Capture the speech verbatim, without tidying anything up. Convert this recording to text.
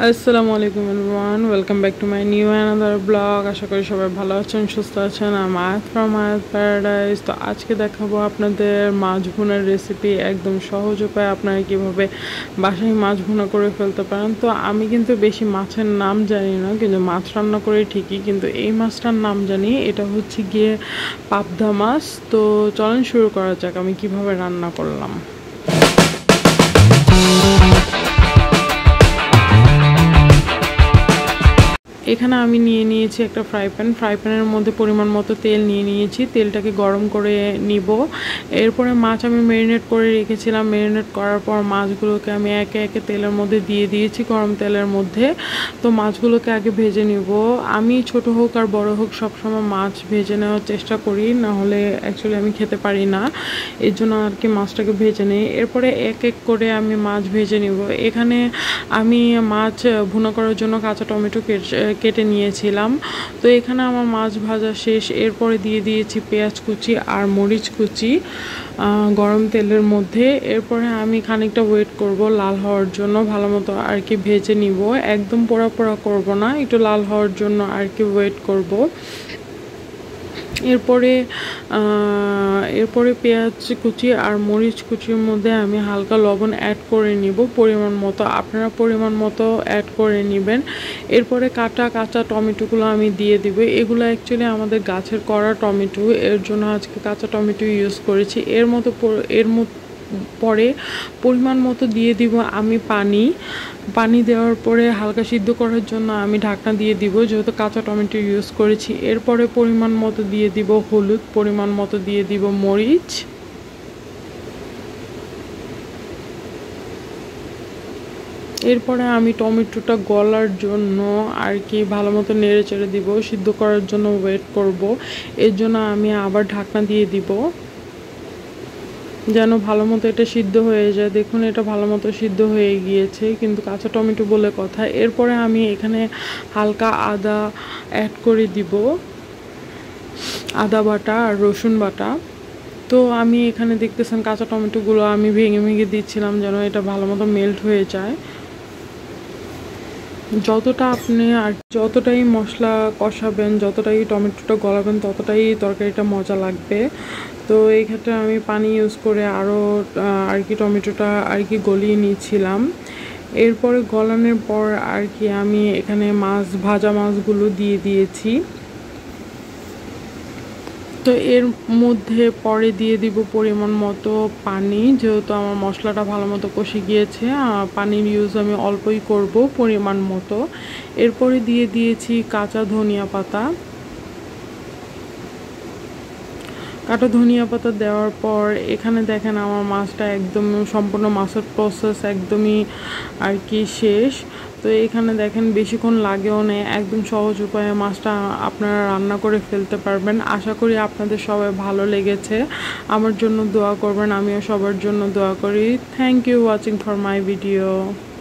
আসসালামু আলাইকুম everyone, welcome back to my new another blog. আশা করি সবাই ভালো আছেন, সুস্থ আছেন। আমি আয়াত ফ্রম আয়াত প্যারাডাইস। তো আজকে দেখাবো আপনাদের মাছ ভুনার রেসিপি, একদম সহজ উপায় আপনারা কীভাবে বাসায় মাছ ভুনা করে ফেলতে পারেন। তো আমি কিন্তু বেশি মাছের নাম জানি না, কিন্তু মাছ রান্না করে ঠিকই, কিন্তু এই মাছটার নাম জানি, এটা হচ্ছে গিয়ে পাবদা মাছ। তো চলেন শুরু করা যাক আমি কিভাবে রান্না করলাম। এখানে আমি নিয়ে নিয়েছি একটা ফ্রাই প্যান। ফ্রাই প্যানের মধ্যে পরিমাণ মতো তেল নিয়ে নিয়েছি, তেলটাকে গরম করে নিব। এরপরে মাছ আমি ম্যারিনেট করে রেখেছিলাম। ম্যারিনেট করার পর মাছগুলোকে আমি একে একে তেলের মধ্যে দিয়ে দিয়েছি, গরম তেলের মধ্যে। তো মাছগুলোকে আগে ভেজে নিব। আমি ছোট হোক আর বড় হোক সবসময় মাছ ভেজে নেওয়ার চেষ্টা করি, না হলে অ্যাকচুয়ালি আমি খেতে পারি না, এর জন্য আর কি মাছটাকে ভেজে নিই। এরপরে এক এক করে আমি মাছ ভেজে নিব। এখানে আমি মাছ ভুনা করার জন্য কাঁচা টমেটো কেটে নিয়েছিলাম। তো এখানে আমার মাছ ভাজা শেষ। এরপরে দিয়ে দিয়েছি পেঁয়াজ কুচি আর মরিচ কুচি গরম তেলের মধ্যে। এরপরে আমি খানিকটা ওয়েট করব লাল হওয়ার জন্য, ভালো মতো আর কি ভেজে নিব। একদম পোড়া পোড়া করব না, একটু লাল হওয়ার জন্য আর কি ওয়েট করব। এরপরে এরপরে পেঁয়াজ কুচি আর মরিচ কুচির মধ্যে আমি হালকা লবণ অ্যাড করে নিব পরিমাণ মতো, আপনারা পরিমাণ মতো অ্যাড করে নেবেন। এরপরে কাটা কাঁচা টমেটোগুলো আমি দিয়ে দিব। এগুলো অ্যাকচুয়ালি আমাদের গাছের করা টমেটো, এর জন্য আজকে কাঁচা টমেটো ইউজ করেছি। এর মতো এর মতো পরে পরিমাণ মতো দিয়ে দিব আমি পানি। পানি দেওয়ার পরে হালকা সিদ্ধ করার জন্য আমি ঢাকনা দিয়ে দিব, যেহেতু কাঁচা টমেটো ইউজ করেছি। এরপরে পরিমাণ মতো দিয়ে দিব হলুদ, পরিমাণ মতো দিয়ে দিব মরিচ। এরপরে আমি টমেটোটা গলার জন্য আর কি ভালো মতো নেড়ে চেড়ে দিব, সিদ্ধ করার জন্য ওয়েট করব। এর জন্য আমি আবার ঢাকনা দিয়ে দিব যেন ভালো মতো এটা সিদ্ধ হয়ে যায়। দেখুন এটা ভালো মতো সিদ্ধ হয়ে গিয়েছে, কিন্তু কাঁচা টমেটো বলে কথা। এরপরে আমি এখানে হালকা আদা অ্যাড করে দিব, আদা বাটা আর রসুন বাটা। তো আমি এখানে দেখতেছেন কাঁচা টমেটোগুলো আমি ভেঙে ভেঙে দিচ্ছিলাম যেন এটা ভালো মতো মেল্ট হয়ে যায়। যতটা আপনি আর যতটাই মশলা কষাবেন, যতটাই টমেটোটা গলাবেন, ততটাই তরকারিটা মজা লাগবে। তো এই ক্ষেত্রে আমি পানি ইউজ করে আরও আর কি টমেটোটা আর কি গলিয়ে নিয়েছিলাম। এরপরে গলানোর পর আর কি আমি এখানে মাছ ভাজা মাছগুলো দিয়ে দিয়েছি। তো এর মধ্যে পরে দিয়ে দিব পরিমাণ মতো পানি, যেহেতু আমার মশলাটা ভালো মতো কষে গিয়েছে, পানির ইউজ আমি অল্পই করব পরিমাণ মতো। এরপরে দিয়ে দিয়েছি কাঁচা ধনিয়া পাতা। কাঁচা ধনিয়া পাতা দেওয়ার পর এখানে দেখেন আমার মাছটা একদম সম্পূর্ণ মাছের প্রসেস একদমই আর কি শেষ। তো এখানে দেখেন বেশিক্ষণ লাগেও নেই, একদম সহজ উপায়ে মাছটা আপনারা রান্না করে ফেলতে পারবেন। আশা করি আপনাদের সবাই ভালো লেগেছে। আমার জন্য দোয়া করবেন, আমিও সবার জন্য দোয়া করি। Thank you watching for my video.